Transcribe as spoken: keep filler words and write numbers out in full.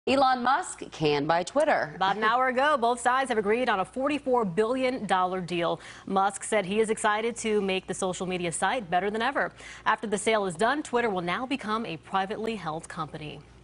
Elon Musk can buy Twitter. About an hour ago, both sides have agreed on a forty-four billion dollar deal. Musk said he is excited to make the social media site better than ever. After the sale is done, Twitter will now become a privately held company.